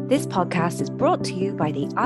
This podcast is brought to you by the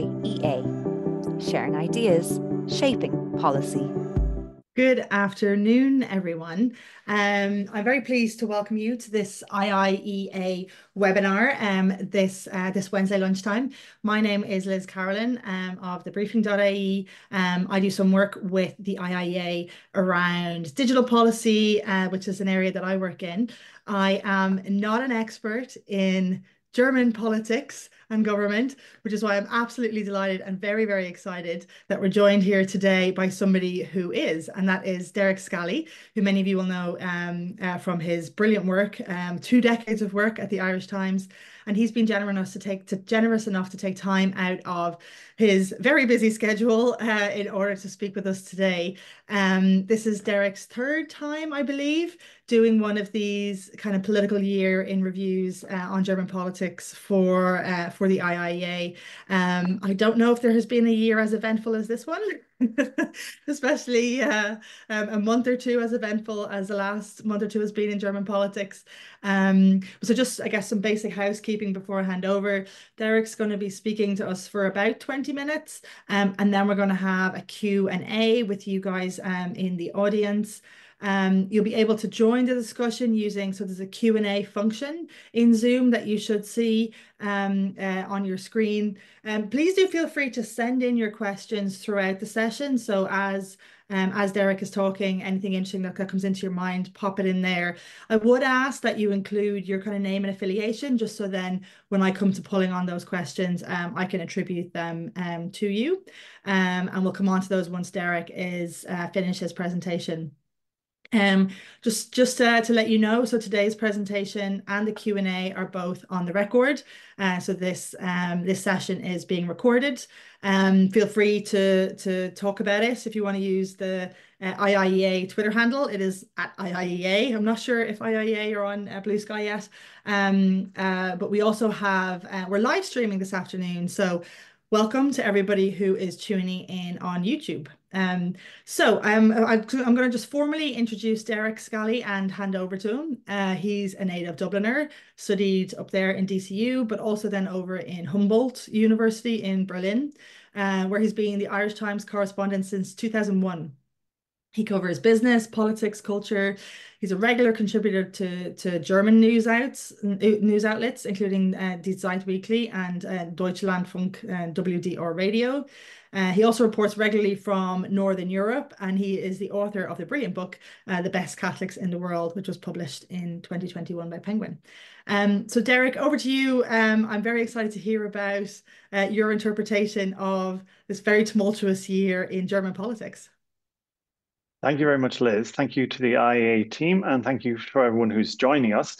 IIEA, sharing ideas, shaping policy. Good afternoon, everyone. I'm very pleased to welcome you to this IIEA webinar this Wednesday lunchtime. My name is Liz Carolyn of the briefing.ie. I do some work with the IIEA around digital policy, which is an area that I work in. I am not an expert in German politics and government, which is why I'm absolutely delighted and very, very excited that we're joined here today by somebody who is, and that is Derek Scally, who many of you will know from his brilliant work, 2 decades of work at the Irish Times. And he's been generous enough to take time out of his very busy schedule in order to speak with us today. This is Derek's 3rd time, I believe, doing one of these kind of political year in reviews on German politics for the IIEA. I don't know if there has been a year as eventful as this one, especially a month or two as eventful as the last month or two has been in German politics. So just, I guess, some basic housekeeping before I hand over. Derek's going to be speaking to us for about 20 minutes, and then we're going to have a Q&A with you guys in the audience. You'll be able to join the discussion so there's a Q&A function in Zoom that you should see on your screen. Please do feel free to send in your questions throughout the session. So as Derek is talking, anything interesting that comes into your mind, pop it in there. I would ask that you include your kind of name and affiliation, just so then when I come to pulling on those questions, I can attribute them to you. And we'll come on to those once Derek is finished his presentation. Just to let you know, so today's presentation and the Q&A are both on the record. So this session is being recorded. Feel free to talk about it if you want to use the IIEA Twitter handle. It is at IIEA. I'm not sure if IIEA are on Blue Sky yet. But we also have, we're live streaming this afternoon. So welcome to everybody who is tuning in on YouTube. I'm going to just formally introduce Derek Scally and hand over to him. He's a native Dubliner, studied up there in DCU, but also then over in Humboldt University in Berlin, where he's been the Irish Times correspondent since 2001. He covers business, politics, culture. He's a regular contributor to German news outlets, including Die Zeit weekly and Deutschlandfunk WDR radio. He also reports regularly from Northern Europe, and he is the author of the brilliant book, The Best Catholics in the World, which was published in 2021 by Penguin. So Derek, over to you. I'm very excited to hear about your interpretation of this very tumultuous year in German politics. Thank you very much, Liz. Thank you to the IIEA team, and thank you for everyone who's joining us.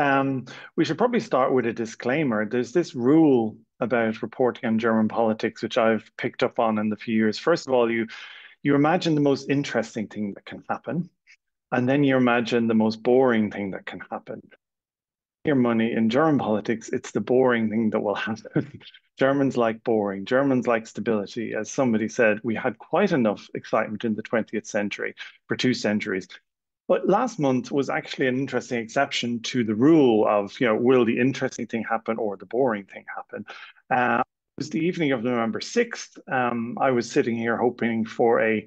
We should probably start with a disclaimer. There's this rule about reporting on German politics, which I've picked up on in the few years. First of all, you imagine the most interesting thing that can happen, and then you imagine the most boring thing that can happen. Your money in German politics, it's the boring thing that will happen. Germans like boring. Germans like stability. As somebody said, we had quite enough excitement in the 20th century for 2 centuries. But last month was actually an interesting exception to the rule of, will the interesting thing happen or the boring thing happen? It was the evening of November 6th. I was sitting here hoping for a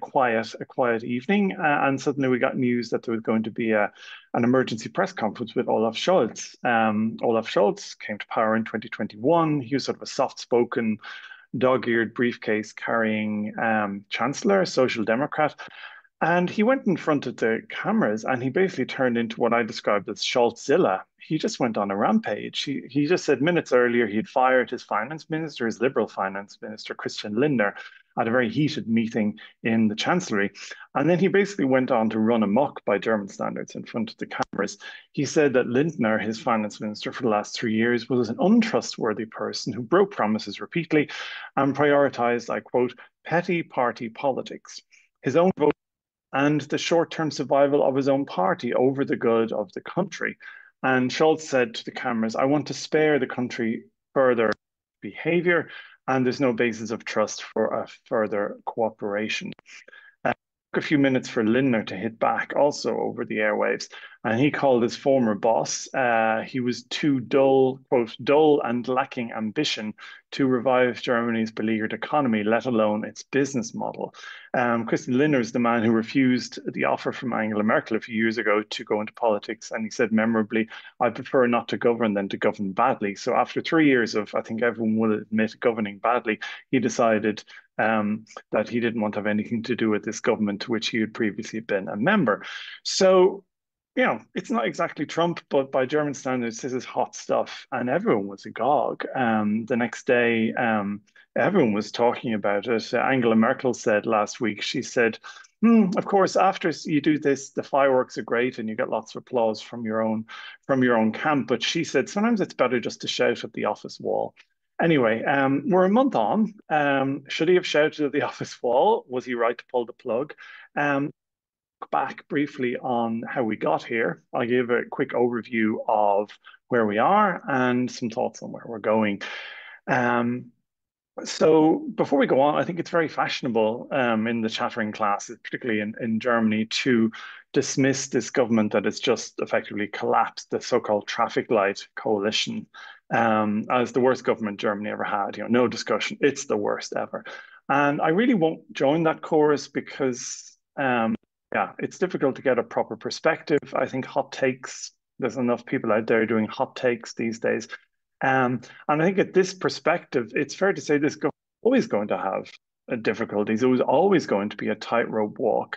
quiet evening, and suddenly we got news that there was going to be an emergency press conference with Olaf Scholz. Olaf Scholz came to power in 2021. He was sort of a soft-spoken, dog-eared briefcase carrying chancellor, a social democrat. And he went in front of the cameras and he basically turned into what I described as Scholzilla. He just went on a rampage. He just said minutes earlier he'd fired his finance minister, his liberal finance minister, Christian Lindner, at a very heated meeting in the Chancellery. And then he basically went on to run amok by German standards in front of the cameras. He said that Lindner, his finance minister for the last 3 years, was an untrustworthy person who broke promises repeatedly and prioritized, I quote, petty party politics. His own vote and the short-term survival of his own party over the good of the country. And Scholz said to the cameras, I want to spare the country further behavior, and there's no basis of trust for a further cooperation. a few minutes for Lindner to hit back also over the airwaves. And he called his former boss, he was too dull, quote, dull and lacking ambition to revive Germany's beleaguered economy, let alone its business model. Christian Lindner is the man who refused the offer from Angela Merkel a few years ago to go into politics. And he said memorably, I prefer not to govern than to govern badly. So after 3 years of, I think everyone will admit, governing badly, he decided that he didn't want to have anything to do with this government to which he had previously been a member. So, it's not exactly Trump, but by German standards, this is hot stuff. And everyone was agog. The next day, everyone was talking about it. Angela Merkel said last week, she said, of course, after you do this, the fireworks are great and you get lots of applause from your own camp. But she said, sometimes it's better just to shout at the office wall. Anyway, we're a month on. Should he have shouted at the office wall? Was he right to pull the plug? Back briefly on how we got here. I'll give a quick overview of where we are and some thoughts on where we're going. So before we go on, I think it's very fashionable in the chattering classes, particularly in Germany, to dismiss this government that has just effectively collapsed, the so-called traffic light coalition, as the worst government Germany ever had. No discussion. It's the worst ever. And I really won't join that chorus because it's difficult to get a proper perspective. I think hot takes, there's enough people out there doing hot takes these days. And I think at this perspective, it's fair to say this government is always going to have difficulties. It was always going to be a tightrope walk.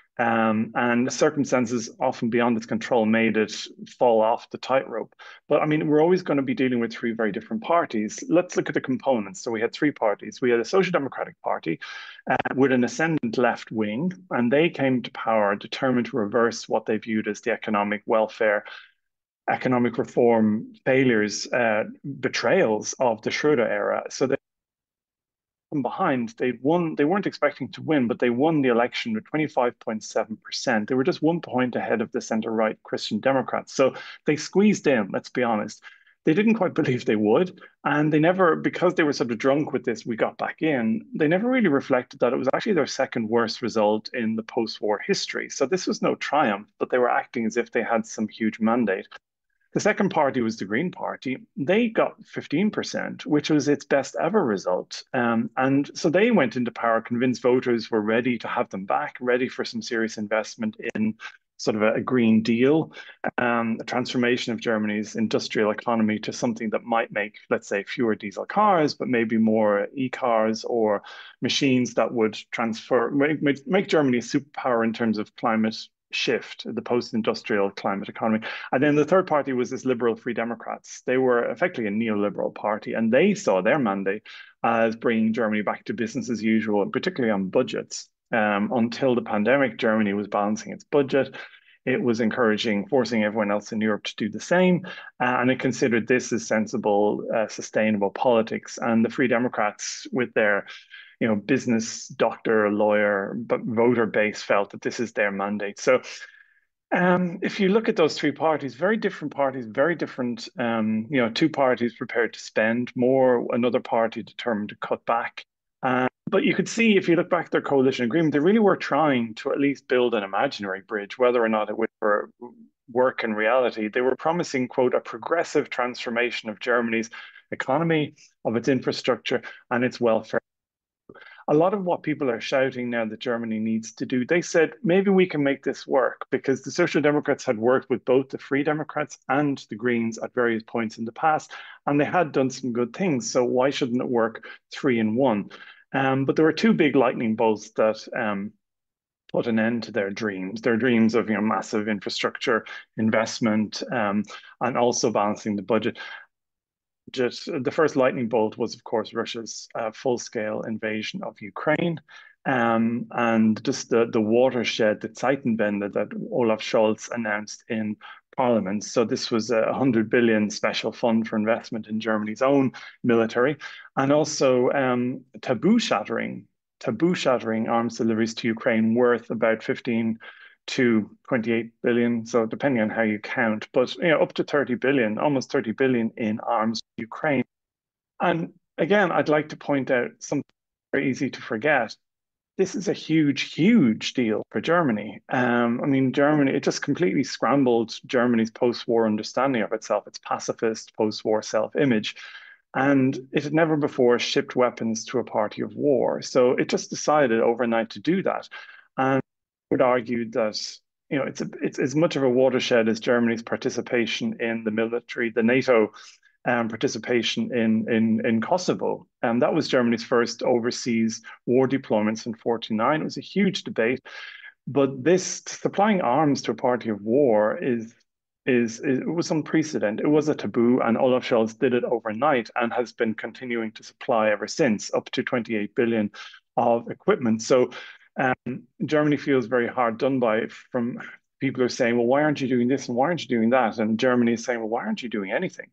And circumstances often beyond its control made it fall off the tightrope. But I mean, we're always going to be dealing with three very different parties. Let's look at the components. So we had three parties. We had a Social Democratic Party with an ascendant left wing, and they came to power determined to reverse what they viewed as the economic welfare, economic reform failures, betrayals of the Schröder era. So they from behind, they'd won. They weren't expecting to win, but they won the election with 25.7%. They were just 1 point ahead of the centre-right Christian Democrats. So they squeezed in, let's be honest. They didn't quite believe they would. And they never, because they were sort of drunk with this, we got back in, they never really reflected that it was actually their second worst result in the post-war history. So this was no triumph, but they were acting as if they had some huge mandate. The second party was the Green Party. They got 15%, which was its best ever result. And so they went into power, convinced voters were ready to have them back, ready for some serious investment in sort of a Green Deal, a transformation of Germany's industrial economy to something that might make, let's say, fewer diesel cars, but maybe more e-cars or machines that would make Germany a superpower in terms of climate shift, the post-industrial climate economy. And then the third party was this liberal Free Democrats. They were effectively a neoliberal party, and they saw their mandate as bringing Germany back to business as usual, and particularly on budgets. Until the pandemic, Germany was balancing its budget. It was forcing everyone else in Europe to do the same, and it considered this as sensible, sustainable politics. And the Free Democrats, with their business, doctor, lawyer, but voter base felt that this is their mandate. So if you look at those three parties, very different parties, very different, two parties prepared to spend more, another party determined to cut back. But you could see, if you look back at their coalition agreement, they really were trying to at least build an imaginary bridge, whether or not it would work in reality. They were promising, quote, a progressive transformation of Germany's economy, of its infrastructure, and its welfare. A lot of what people are shouting now that Germany needs to do, they said, maybe we can make this work, because the Social Democrats had worked with both the Free Democrats and the Greens at various points in the past, and they had done some good things. So why shouldn't it work 3 in 1? But there were two big lightning bolts that put an end to their dreams of massive infrastructure investment, and also balancing the budget. The first lightning bolt was, of course, Russia's full-scale invasion of Ukraine, and just the watershed, the Zeitenwende that Olaf Scholz announced in Parliament. So this was a 100 billion special fund for investment in Germany's own military, and also taboo-shattering arms deliveries to Ukraine worth about 15 to 28 billion. So depending on how you count, but up to 30 billion, almost 30 billion in arms to Ukraine. And again, I'd like to point out something very easy to forget. this is a huge, huge deal for Germany. I mean, Germany, it just completely scrambled Germany's post-war understanding of itself, its pacifist post-war self-image. And it had never before shipped weapons to a party of war. So it just decided overnight to do that. And I would argue that, it's as much of a watershed as Germany's participation in the military, the NATO participation in Kosovo. And that was Germany's first overseas war deployments in 49. It was a huge debate. But this supplying arms to a party of war it was unprecedented. It was a taboo, and Olaf Scholz did it overnight and has been continuing to supply ever since, up to 28 billion of equipment. So Germany feels very hard done by from people who are saying, well, why aren't you doing this and why aren't you doing that? And Germany is saying, well, why aren't you doing anything?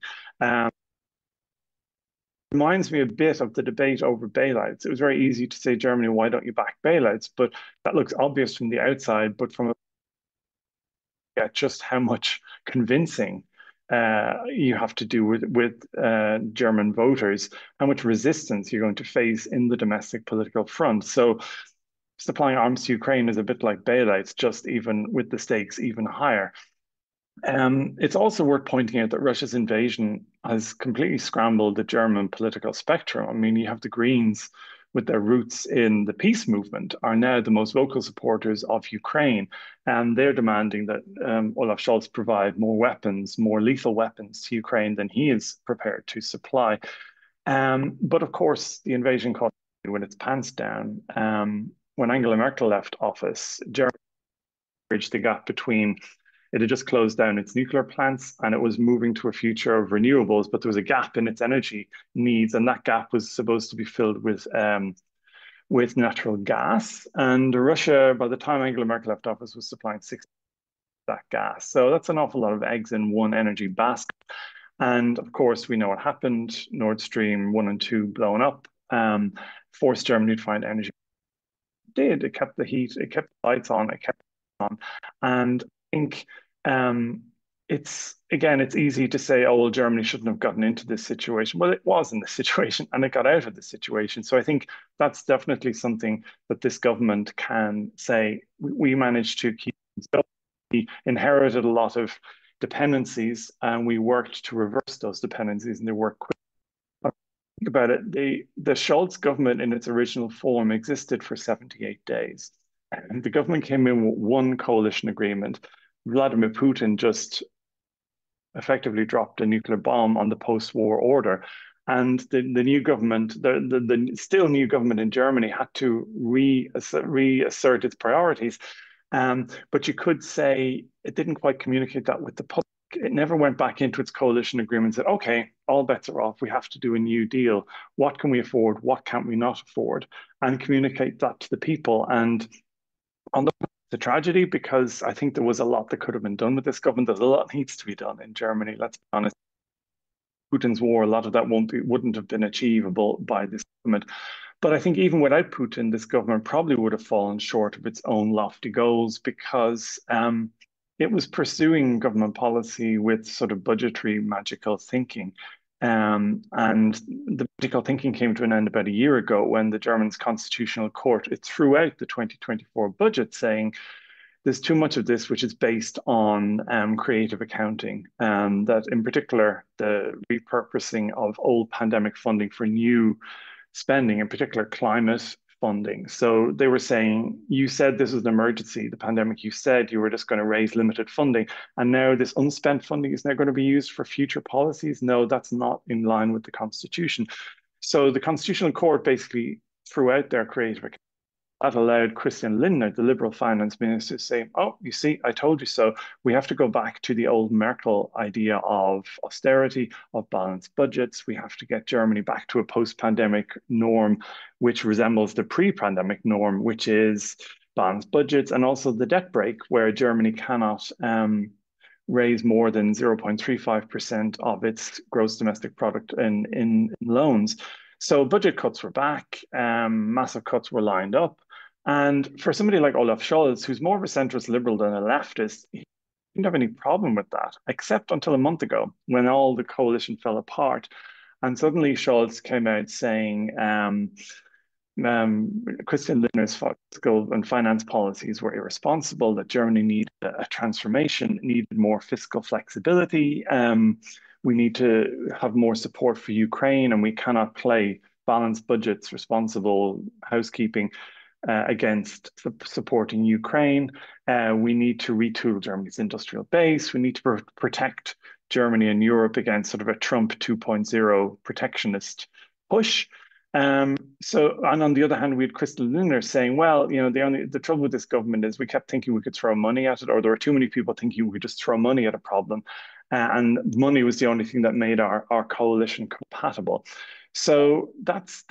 Reminds me a bit of the debate over bailouts. It was very easy to say, Germany, why don't you back bailouts? But that looks obvious from the outside, but from just how much convincing you have to do with German voters, how much resistance you're going to face in the domestic political front. So supplying arms to Ukraine is a bit like bailouts, just even with the stakes even higher. It's also worth pointing out that Russia's invasion has completely scrambled the German political spectrum. I mean, you have the Greens with their roots in the peace movement are now the most vocal supporters of Ukraine, and they're demanding that Olaf Scholz provide more weapons, more lethal weapons to Ukraine than he is prepared to supply. But of course, the invasion cost when its pants down. When Angela Merkel left office, Germany bridged the gap between it had just closed down its nuclear plants and it was moving to a future of renewables, but there was a gap in its energy needs, and that gap was supposed to be filled with natural gas. And Russia, by the time Angela Merkel left office, was supplying 60% of that gas. So that's an awful lot of eggs in one energy basket. And of course, we know what happened. Nord Stream 1 and 2 blown up, forced Germany to find energy. It did. It kept the heat, it kept the lights on, it kept it on. And I think it's easy to say, oh, well, Germany shouldn't have gotten into this situation. Well, it was in this situation and it got out of the situation. So I think that's definitely something that this government can say. We managed to keep, we inherited a lot of dependencies and we worked to reverse those dependencies and they worked quickly. Think about it, the Scholz government in its original form existed for 78 days. And the government came in with one coalition agreement. Vladimir Putin just effectively dropped a nuclear bomb on the post-war order. And the new government, the still new government in Germany had to reassert its priorities. But you could say it didn't quite communicate that with the public. It never went back into its coalition agreement and said, okay, all bets are off. We have to do a new deal. What can we afford? What can't we not afford? And communicate that to the people. And on the tragedy, because I think there was a lot that could have been done with this government. There's a lot that needs to be done in Germany. Let's be honest. Putin's war, a lot of that wouldn't have been achievable by this government. But I think even without Putin, this government probably would have fallen short of its own lofty goals because it was pursuing government policy with sort of budgetary magical thinking. And the magical thinking came to an end about a year ago when the German's constitutional court it threw out the 2024 budget, saying there's too much of this which is based on creative accounting, that in particular the repurposing of old pandemic funding for new spending, in particular climate funding. So they were saying, you said this was an emergency, the pandemic, you said you were just going to raise limited funding. And now this unspent funding is now going to be used for future policies. No, that's not in line with the Constitution. So the Constitutional Court basically threw out their creative account. That allowed Christian Lindner, the Liberal finance minister, to say, oh, you see, I told you so. We have to go back to the old Merkel idea of austerity, of balanced budgets. We have to get Germany back to a post-pandemic norm, which resembles the pre-pandemic norm, which is balanced budgets, and also the debt brake, where Germany cannot raise more than 0.35% of its gross domestic product in loans. So budget cuts were back, massive cuts were lined up. And for somebody like Olaf Scholz, who's more of a centrist liberal than a leftist, he didn't have any problem with that, except until a month ago when all the coalition fell apart. And suddenly Scholz came out saying, Christian Lindner's fiscal and finance policies were irresponsible, that Germany needed a transformation, needed more fiscal flexibility. We need to have more support for Ukraine, and we cannot play balanced budgets, responsible housekeeping against supporting Ukraine. We need to retool Germany's industrial base. We need to protect Germany and Europe against sort of a Trump 2.0 protectionist push. And on the other hand, we had Crystal Lindner saying, well, the trouble with this government is we kept thinking we could throw money at it, or there were too many people thinking we could just throw money at a problem. And money was the only thing that made our coalition compatible. So that's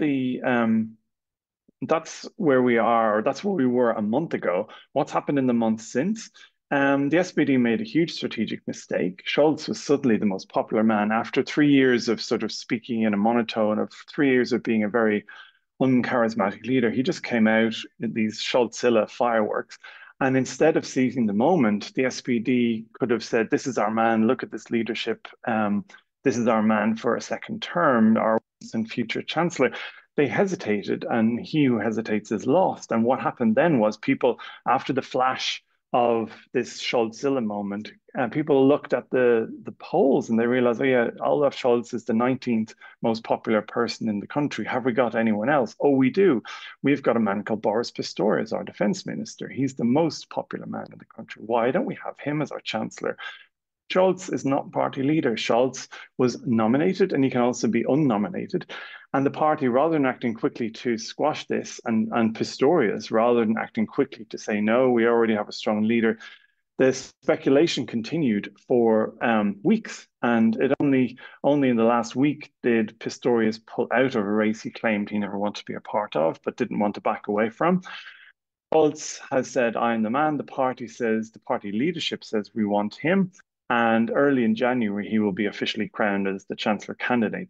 where we are, or that's where we were a month ago. What's happened in the months since? The SPD made a huge strategic mistake. Scholz was suddenly the most popular man after 3 years of sort of speaking in a monotone, of 3 years of being a very uncharismatic leader. He just came out in these Scholzilla fireworks. And instead of seizing the moment, the SPD could have said, this is our man, look at this leadership. This is our man for a second term, our future chancellor. They hesitated, and he who hesitates is lost. And what happened then was people, after the flash of this Scholzilla moment, people looked at the polls and they realized, oh yeah, Olaf Scholz is the 19th most popular person in the country. Have we got anyone else? Oh, we do. We've got a man called Boris Pistorius, our defense minister. He's the most popular man in the country. Why don't we have him as our chancellor? Scholz is not party leader. Scholz was nominated, and he can also be unnominated. And the party, rather than acting quickly to squash this, and Pistorius, rather than acting quickly to say, no, we already have a strong leader, the speculation continued for weeks. And it only in the last week did Pistorius pull out of a race he claimed he never wanted to be a part of, but didn't want to back away from. Scholz has said, I am the man. The party leadership says we want him. And early in January, he will be officially crowned as the chancellor candidate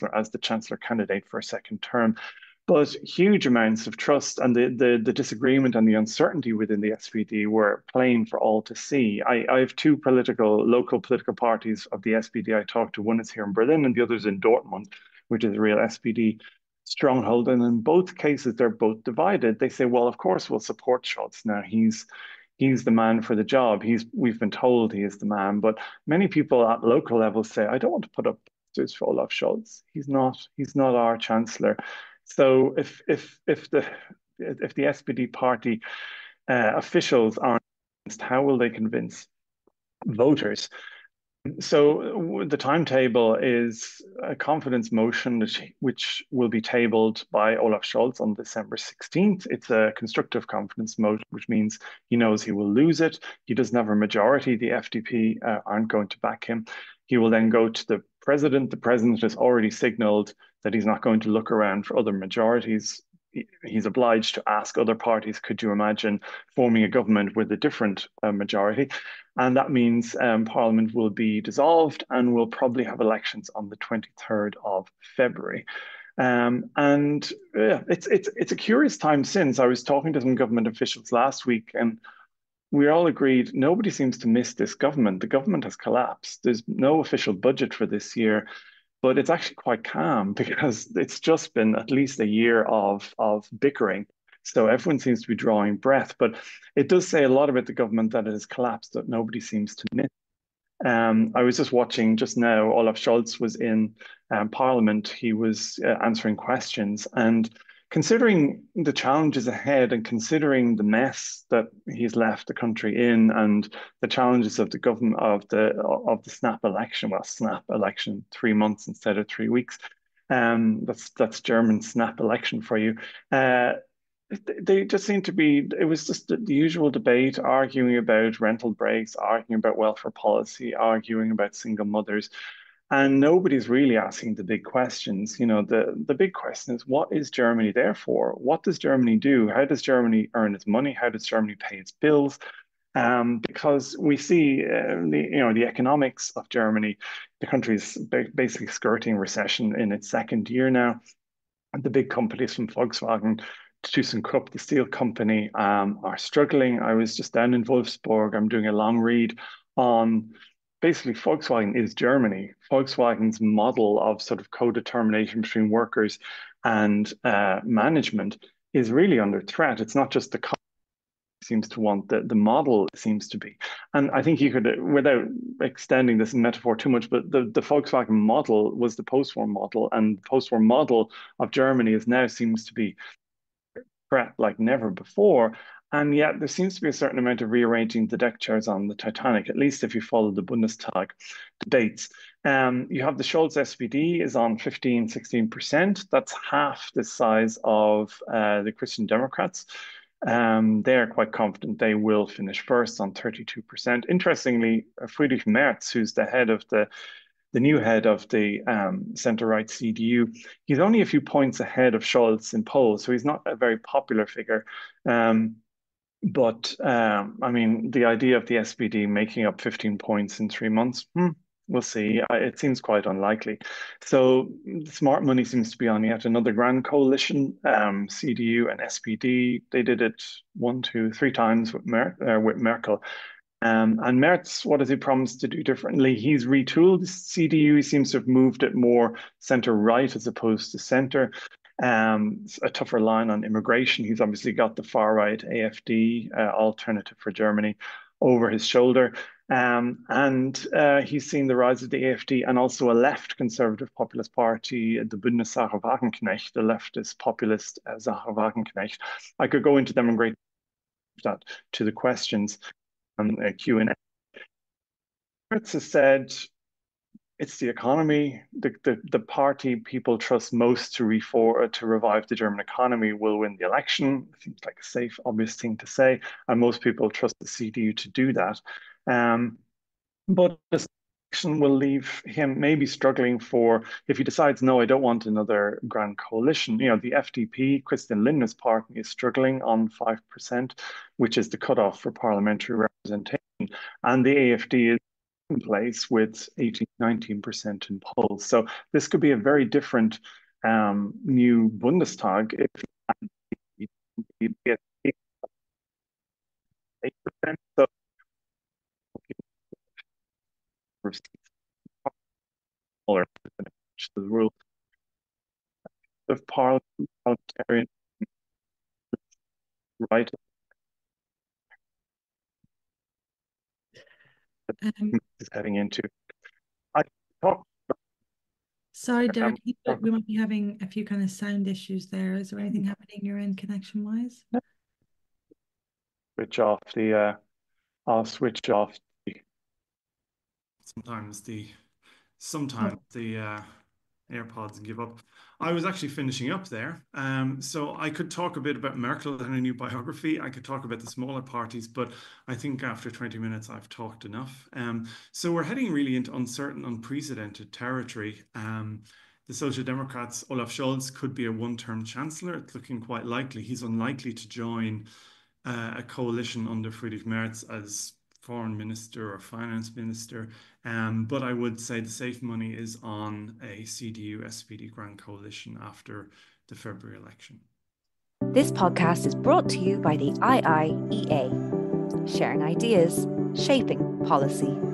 for a second term. But huge amounts of trust and the disagreement and the uncertainty within the SPD were plain for all to see. I have two local political parties of the SPD I talked to. One is here in Berlin and the other is in Dortmund, which is a real SPD stronghold. And in both cases, they're both divided. They say, well, of course, we'll support Scholz. Now, he's the man for the job. We've been told he is the man, but many people at local level say, I don't want to put up posters for Olaf Scholz. He's not our chancellor. So if the SPD party officials aren't convinced, how will they convince voters? So the timetable is a confidence motion which will be tabled by Olaf Scholz on December 16th. It's a constructive confidence motion, which means he knows he will lose it. He doesn't have a majority. The FDP aren't going to back him. He will then go to the president. The president has already signaled that he's not going to look around for other majorities. He's obliged to ask other parties, could you imagine forming a government with a different majority? And that means Parliament will be dissolved and we'll probably have elections on the 23rd of February. It's a curious time since. I was talking to some government officials last week and we all agreed nobody seems to miss this government. The government has collapsed. There's no official budget for this year. But it's actually quite calm because it's just been at least a year of bickering. So everyone seems to be drawing breath. But it does say a lot about the government that it has collapsed, that nobody seems to miss. I was just watching just now, Olaf Scholz was in Parliament. He was answering questions. And considering the challenges ahead and considering the mess that he's left the country in and the challenges of the government of the snap election, well, snap election, 3 months instead of 3 weeks. That's German snap election for you. They just seem to be, it was just the usual debate, arguing about rental breaks, arguing about welfare policy, arguing about single mothers. And nobody's really asking the big questions. The big question is, what is Germany there for? What does Germany do? How does Germany earn its money? How does Germany pay its bills? Because we see the economics of Germany, the country's basically skirting recession in its second year now. The big companies from Volkswagen to ThyssenKrupp, the steel company, are struggling. I was just down in Wolfsburg. I'm doing a long read on basically Volkswagen is Germany. Volkswagen's model of sort of co-determination between workers and management is really under threat. It's not just the car seems to want, the model seems to be. And I think you could, without extending this metaphor too much, but the Volkswagen model was the post-war model, and the post-war model of Germany is now seems to be threat like never before. And yet there seems to be a certain amount of rearranging the deck chairs on the Titanic, at least if you follow the Bundestag debates. You have the Scholz SPD is on 15, 16%. That's half the size of the Christian Democrats. They're quite confident they will finish first on 32%. Interestingly, Friedrich Merz, who's the head of the new head of the centre-right CDU, he's only a few points ahead of Scholz in polls, so he's not a very popular figure. But I mean, the idea of the SPD making up 15 points in 3 months, we'll see. It seems quite unlikely. So smart money seems to be on yet another grand coalition, CDU and SPD. They did it 1, 2, 3 times with Merkel. And Merz, what has he promised to do differently? He's retooled the CDU. He seems to have moved it more centre-right as opposed to centre. A tougher line on immigration. He's obviously got the far-right AfD, Alternative for Germany, over his shoulder. And he's seen the rise of the AfD and also a left conservative populist party, the Bündnis Sarah Wagenknecht, the leftist populist Sarah Wagenknecht. I could go into them in great that to the questions. Q&A. Merz has said it's the economy, the party people trust most to revive the German economy will win the election. Seems like a safe, obvious thing to say, and most people trust the CDU to do that. But this election will leave him maybe struggling for, if he decides, no, I don't want another grand coalition. You know, the FDP, Christian Lindner's party, is struggling on 5%, which is the cutoff for parliamentary representation. And the AfD is in place with 18, 19% in polls. So this could be a very different new Bundestag if he gets 8%. So smaller the rule of parliamentarian right is heading into. I talk. Sorry, Derek, we might be having a few kind of sound issues there. Is there anything happening your end connection-wise? Switch off the. I'll switch off the. Sometimes the AirPods give up. I was actually finishing up there. So I could talk a bit about Merkel and her new biography. I could talk about the smaller parties, but I think after 20 minutes, I've talked enough. So we're heading really into uncertain, unprecedented territory. The Social Democrats, Olaf Scholz, could be a one-term chancellor. It's looking quite likely. He's unlikely to join a coalition under Friedrich Merz as foreign minister or finance minister. But I would say the safe money is on a CDU-SPD grand coalition after the February election. This podcast is brought to you by the IIEA, sharing ideas, shaping policy.